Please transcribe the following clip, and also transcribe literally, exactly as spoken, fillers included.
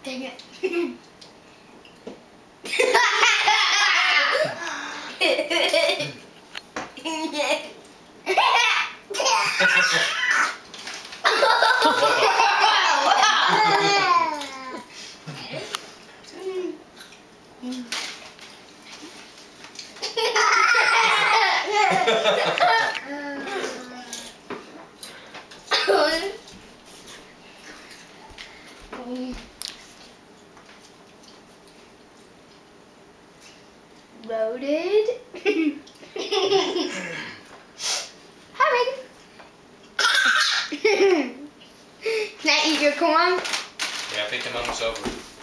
Dang it. Loaded. Hi, Megan. Can I eat your corn? Yeah, I think the moment's over.